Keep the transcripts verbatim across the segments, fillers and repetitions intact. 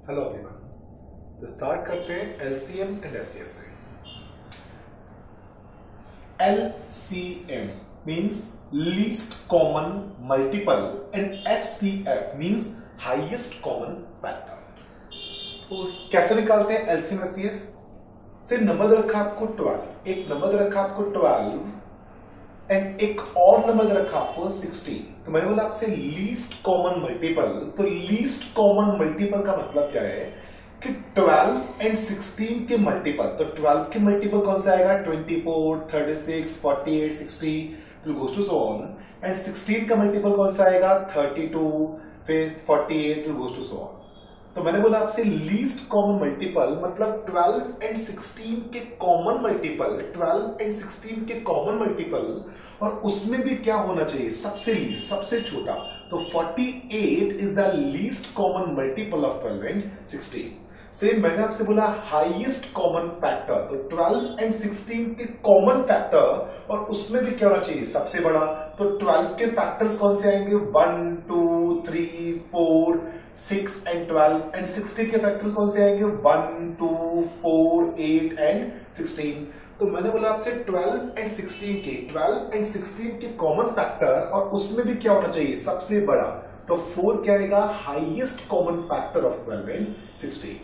Hello everyone, तो start करते हैं एलसीएम एंड एचसीएफ से। LCM means least common multiple and HCF means highest common factor. तो कैसे निकालते हैं एलसीएम एचसीएफ? से नंबर रखा आपको ट्वेल्व, एक नंबर रखा आपको ट्वेल्व एंड एक और नंबर रखा आपको सिक्सटीन। तो मैंने बोला आपसे लीस्ट कॉमन मल्टीपल, तो लीस्ट कॉमन मल्टीपल का मतलब क्या है कि ट्वेल्व एंड सिक्सटीन के मल्टीपल। तो ट्वेल्व के मल्टीपल कौन सा आएगा? Twenty four, thirty six, forty eight, sixty, तो goes to so on. And sixteen का मल्टीपल कौन सा आएगा? थर्टी टू, फिर फोर्टी एट, तो गोस टू सो ऑन। तो मैंने बोला आपसे लीस्ट कॉमन मल्टीपल मतलब ट्वेल्व एंड सिक्सटीन के common multiple, twelve and sixteen के कॉमन मल्टीपल, और उसमें भी क्या होना चाहिए? सबसे लीस्ट, सबसे छोटा। तो forty eight is the least common multiple of twelve and sixteen. Same मैंने आपसे बोला हाईएस्ट कॉमन फैक्टर, तो ट्वेल्व एंड सिक्सटीन के कॉमन फैक्टर और उसमें भी क्या होना चाहिए? सबसे बड़ा। तो ट्वेल्व के फैक्टर्स कौन से आएंगे? One, two, three, four, six and twelve. And sixteen के फैक्टर्स कौन से आएंगे? One, two, four, eight and sixteen. तो मैंने बोला आपसे ट्वेल्व एंड सिक्सटीन के ट्वेल्व एंड सिक्सटीन के कॉमन फैक्टर और उसमें भी क्या होना चाहिए? सबसे बड़ा। तो फोर क्या आएगा? Highest common factor of twelve and sixteen.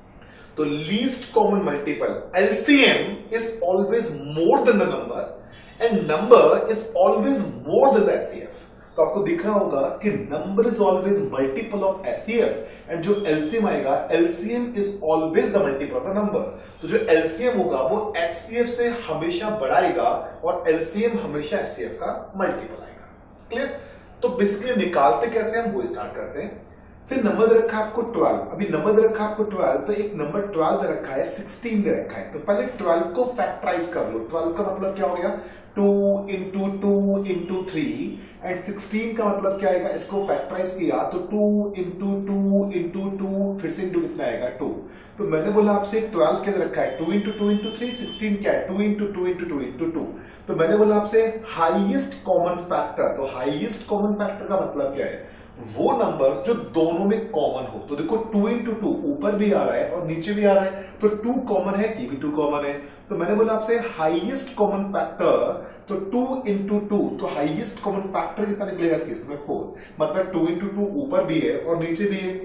तो least common multiple LCM is always more than the number and number is always more than the HCF. तो आपको दिख रहा होगा कि number is always multiple of HCF and जो LCM आएगा, LCM is always the multiple of the number. तो जो एलसीएम होगा वो एचसीएफ से हमेशा बढ़ाएगा और एलसीएम हमेशा एचसीएफ का मल्टीपल आएगा। क्लियर? तो बेसिकली निकालते कैसे हम वो स्टार्ट करते हैं। फिर नंबर दे रखा है आपको ट्वेल्व, अभी नंबर दे रखा है आपको ट्वेल्व, तो एक नंबर ट्वेल्व दे रखा है, सिक्सटीन दे रखा है। तो पहले ट्वेल्व को फैक्टराइज कर लो। ट्वेल्व का मतलब क्या हो गया? Two into two into three, and sixteen का मतलब क्या आएगा? इसको फैक्टराइज किया तो two into two into two, फिर से इंटू कितना आएगा? टू। तो मैंने बोला आपसे ट्वेल्व क्या रखा है? Two into two into three, sixteen क्या है? Two into two into two into two. तो मैंने बोला आपसे हाईएस्ट कॉमन फैक्टर, तो हाईएस्ट कॉमन फैक्टर का मतलब क्या है? वो नंबर जो दोनों में कॉमन हो। तो देखो टू इंटू टू ऊपर भी आ रहा है और नीचे भी आ रहा है, तो टू कॉमन है, ये भी टू कॉमन है। तो मैंने बोला आपसे हाईएस्ट कॉमन फैक्टर, तो टू इंटू टू, तो हाईएस्ट कॉमन फैक्टर कितना निकलेगा इस केस में? फोर। मतलब टू इंटू टू ऊपर भी है और नीचे भी है।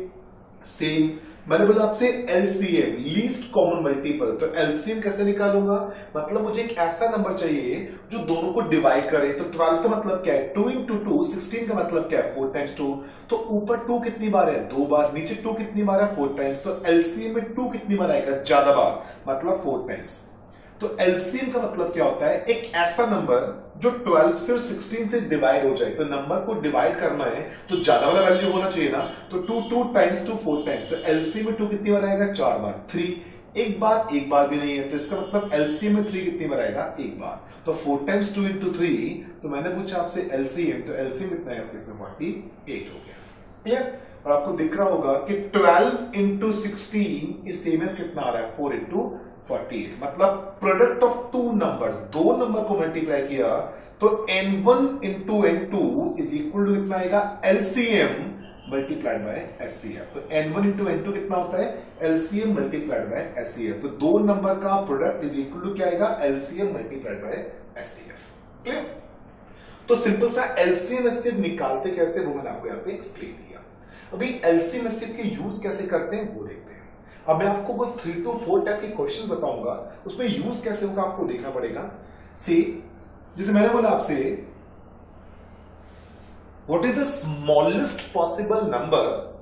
सेम मैंने बोला आपसे एलसीएम लीस्ट कॉमन मल्टीपल, तो एलसीएम कैसे निकालूंगा? मतलब मुझे एक ऐसा नंबर चाहिए जो दोनों को डिवाइड करे। तो ट्वेल्व का मतलब क्या है? Two into to. सिक्सटीन का मतलब क्या है? Four times two. तो ऊपर टू कितनी बार है? दो बार। नीचे टू कितनी बार है? Four times. तो एलसीएम में टू कितनी बार आएगा? ज्यादा बार, मतलब फोर टाइम्स। तो एलसीएम का मतलब क्या होता है? एक ऐसा नंबर जो ट्वेल्व से और सिक्सटीन से डिवाइड हो जाए। तो नंबर को डिवाइड करना है तो ज्यादा वाला वैल्यू होना चाहिए ना। तो two, two times two, four times. तो एलसीएम में टू कितनी बार आएगा? चार बार। थ्री एक बार, एक बार भी नहीं है, तो इसका मतलब एलसीएम में थ्री कितनी बार आएगा? एक बार। तो four times two into three, तो मैंने पूछा आपसे एलसीएम, तो एलसीएम कितना है इसमें? फोर्टी एट हो गया। क्लियर? और आपको दिख रहा होगा कि twelve into sixteen is same as कितना आ रहा है? Four into forty eight. मतलब प्रोडक्ट ऑफ टू नंबर्स, दो नंबर को मल्टीप्लाई किया तो N one into N two is equal to कितना आएगा? LCM multiplied by HCF. तो N one into N two कितना होता है? LCM multiplied by HCF. तो दो नंबर का प्रोडक्ट इज इक्वल टू क्या आएगा? LCM multiplied by HCF. Clear? तो सिंपल सा एलसीएम एचसीएफ निकालते कैसे वो मैंने आपको यहाँ पे एक्सप्लेन किया। अभी एलसीएम एचसीएफ के यूज कैसे करते हैं वो देखते हैं। अब मैं आपको बस थ्री टू फोर टाइप के क्वेश्चन बताऊंगा, उसमें यूज कैसे होगा आपको देखना पड़ेगा। सी जैसे मैंने बोला आपसे what is the smallest possible number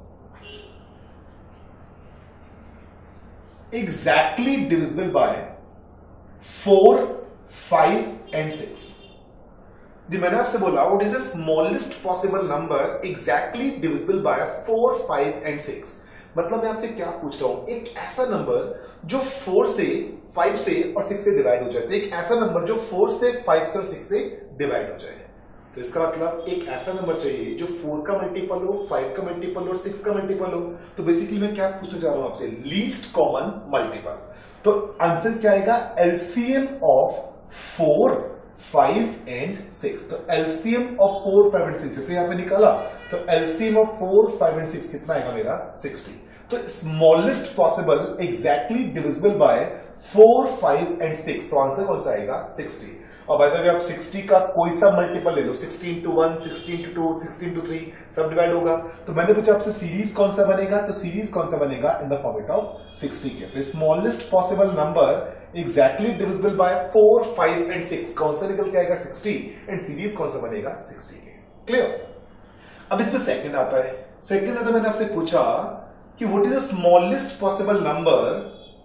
exactly divisible by four, five and six. जी मैंने आपसे बोला what is the smallest possible number exactly divisible by four, five and six. मतलब मैं आपसे क्या पूछ रहा हूं? एक ऐसा नंबर जो फोर से, फाइव से और सिक्स से डिवाइड हो जाए। तो एक ऐसा नंबर जो फोर से, फाइव से और सिक्स से डिवाइड हो जाए। तो इसका मतलब एक ऐसा नंबर चाहिए जो फोर का मल्टीपल हो, फाइव का मल्टीपल हो और सिक्स का मल्टीपल हो। तो बेसिकली मैं क्या पूछने जा रहा हूं आपसे? Least common multiple. तो आंसर क्या आएगा? LCM of four, five and six. तो LCM of four, five and six जैसे यहां पे निकाला, तो LCM of four, five and six कितना आएगा मेरा? सिक्सटी। तो smallest possible exactly divisible by four, five and six, तो आंसर कौन सा आएगा सिक्सटी। और बाय द वे आप सिक्सटी का कोई सा मल्टीपल ले लो, sixty into one, sixty into two, sixty into three, सब डिवाइड होगा। तो मैंने पूछा आपसे सीरीज कौन सा बनेगा, तो सीरीज कौन सा बनेगा in the format of sixty के। तो smallest possible number exactly divisible by four, five and six, कौन सा निकल के आएगा सिक्सटी, एंड सीरीज कौन सा बनेगा सिक्सटी के। क्लियर। अब इसमें सेकंड आता है। सेकंड आता मैंने आपसे पूछा कि what is the smallest possible number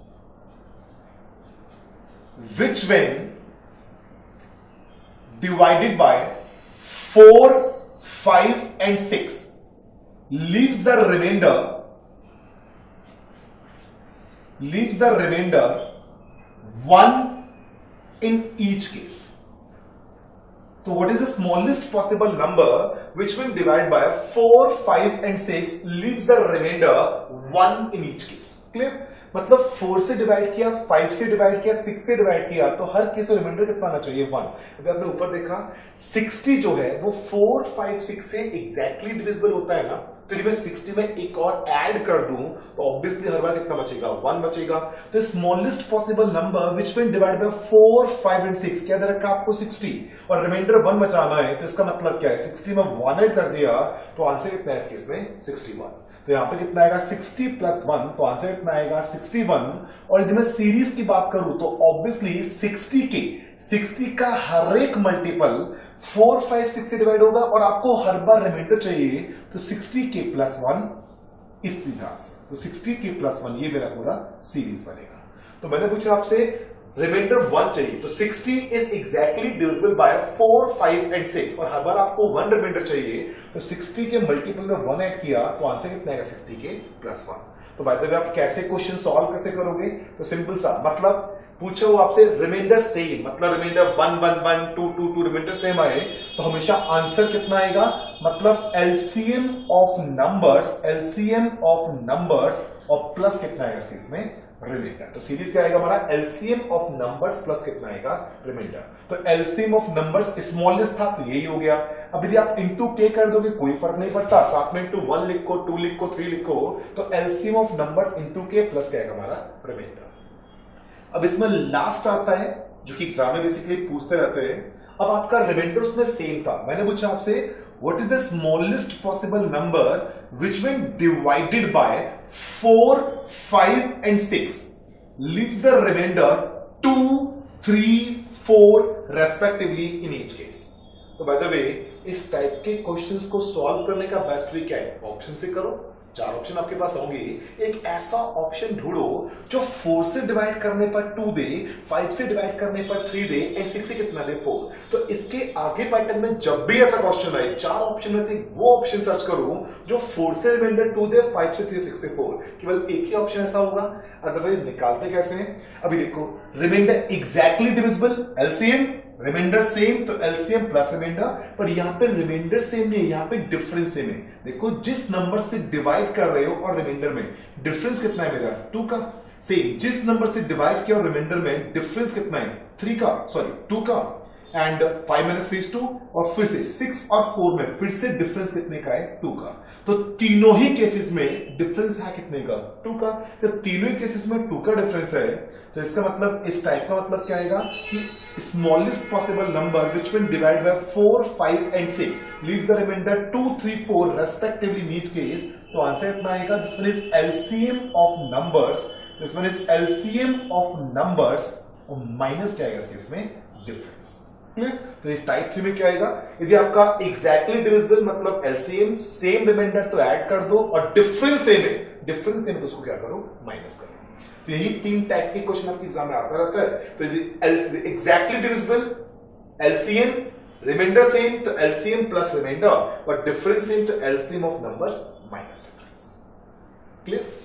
which when divided by four, five and six leaves the remainder leaves the remainder one in each case. So what is the smallest possible number which when divided by four, five and six leaves the remainder one in each case? Clear? मतलब four से divide किया, five से divide किया, six से divide किया, तो हर case में reminder कितना आना चाहिए वन। अगर आपने ऊपर देखा सिक्सटी जो है वो फोर, फाइव, सिक्स से एग्जैक्टली डिविजिबल होता है ना, तो यदि मैं सिक्सटी में एक और ऐड कर दूं तो ऑब्वियसली हर बार कितना बचेगा, वन बचेगा। तो smallest possible number which when divide by four, five and six, क्या दे रखा आपको सिक्सटी और रिमाइंडर वन बचाना है, तो इसका मतलब क्या है, सिक्सटी में वन ऐड कर दिया तो आंसर कितना है इस केस में सिक्सटी वन। तो यहां पे कितना आएगा सिक्सटी प्लस वन, तो आंसर कितना आएगा सिक्सटी वन। और यदि मैं सीरीज की बात करूं तो ऑब्वियसली सिक्सटी के सिक्सटी का हर एक मल्टीपल फोर, फाइव, सिक्स से डिवाइड होगा और आपको हर बार रिमाइंडर चाहिए, तो सिक्सटी के प्लस वन इस तरह से, तो सिक्सटी के प्लस वन ये मेरा पूरा सीरीज बनेगा। तो मैंने पूछा आपसे रिमाइंडर वन चाहिए, तो sixty is exactly divisible by four, five and six और हर बार आपको वन रिमाइंडर चाहिए, तो सिक्सटी के मल्टीपल में वन ऐड किया तो आंसर कितना आएगा सिक्सटी के प्लस वन। तो बाय द वे आप कैसे क्वेश्चन सॉल्व कैसे करोगे, तो सिंपल सा, मतलब पूछो आपसे रिमाइंडर सेम, मतलब remainder one one one, two two two, remainder same आए तो हमेशा आंसर कितना आएगा, मतलब LCM of numbers, LCM of numbers और प्लस कितना आएगा इसमें रिमाइंडर। तो सीरीज क्या आएगा हमारा एलसीएम ऑफ नंबर्स प्लस कितना आएगा रिमाइंडर। तो एलसीएम ऑफ नंबर्स स्मॉलेस्ट था तो यही हो गया। अब यदि आप इंटू के कर दोगे कोई फर्क नहीं पड़ता, साथ में इंटू वन लिखो, टू लिखो, थ्री लिखो, तो एलसीएम ऑफ नंबर्स इंटू के प्लस क्या आएगा हमारा रिमाइंडर। अब इसमें लास्ट आता है जो कि एग्जाम में बेसिकली पूछते रहते हैं। अब आपका रिमाइंडर उसमें सेम था, मैंने पूछा आपसे what is the smallest possible number which when divided by four, five and six leaves the remainder two, three, four respectively in each case. तो by the way इस टाइप के क्वेश्चंस को solve करने का बेस्ट वे क्या है, option से करो। चार ऑप्शन आपके पास होंगे, एक ऐसा ऑप्शन ढूंढो जो फोर से डिवाइड करने पर टू दे, फाइव से डिवाइड करने पर थ्री दे एंड सिक्स से कितना दे फोर। तो इसके आगे पैटर्न में जब भी ऐसा क्वेश्चन आए, चार ऑप्शन में से वो ऑप्शन सर्च करो जो फोर से रिमाइंडर टू दे, फाइव से थ्री, सिक्स से फोर, केवल एक ही ऑप्शन ऐसा होगा। अदरवाइज निकालते कैसे हैं, अभी देखो remainder exactly divisible, LCM, remainder same तो एलसीएम प्लस रिमाइंडर, पर यहां पे रिमाइंडर सेम नहीं है, यहां पे डिफरेंस सेम है। देखो जिस नंबर से डिवाइड कर रहे हो और रिमाइंडर में डिफरेंस कितना है मेरा टू का, सेम जिस नंबर से डिवाइड किया और रिमाइंडर में डिफरेंस कितना है थ्री का, सॉरी टू का, and five minus three two, और फिर से सिक्स और फोर में फिर से डिफरेंस कितने का है टू का। तो तीनों ही केसेस में डिफरेंस है कितने का टू का। तो तीनों ही केसेस में टू का डिफरेंस है, तो इसका मतलब इस टाइप का मतलब क्या आएगा कि smallest possible number which will divide by four, five and six leaves the remainder two, three, four respectively in each case. तो आंसर इतना आएगा, this one is LCM of numbers, this one is LCM of numbers और minus क्या आएगा इस case में difference. तो इस टाइप थ्री में क्या आएगा, यदि आपका एग्जैक्टली डिविजिबल मतलब एलसीएम सेम रिमाइंडर तो ऐड कर दो और डिफरेंस सेम है, डिफरेंस सेम तो उसको क्या करो माइनस करो। तो यही तीन टाइप के क्वेश्चन आपके एग्जाम में आता रहता है। तो यदि exactly divisible LCM, remainder same तो एलसीएम प्लस रिमाइंडर, और डिफरेंस सेम तो LCM of numbers minus difference. Clear.